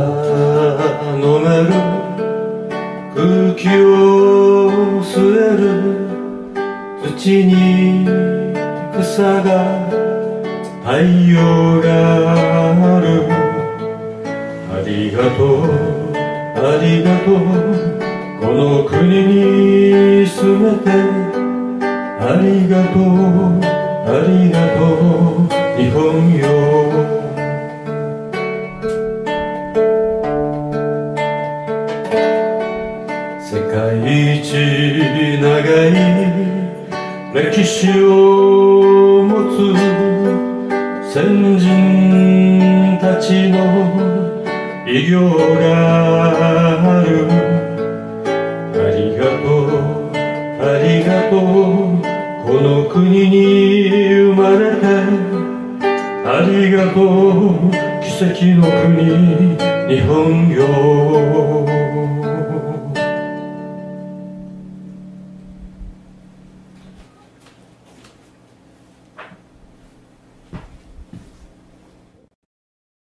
飲める空気を吸える土に草が太陽がある。ありがとうありがとうこの国に住めて。ありがとうありがとう日本よ。世界一長い歴史を持つ先人たちの偉業がある。ありがとうありがとうこの国に生まれて。ありがとう奇跡の国日本よ。